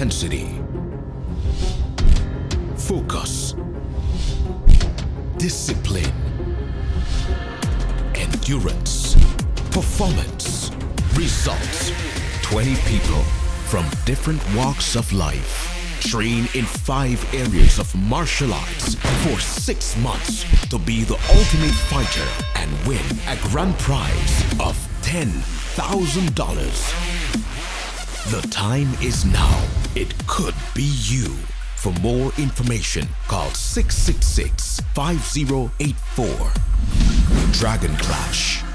intensity, focus, discipline, endurance, performance, results. 20 people from different walks of life train in 5 areas of martial arts for 6 months to be the ultimate fighter and win a grand prize of $10,000. The time is now. It could be you. For more information, call 666-5084. Dragon Clash.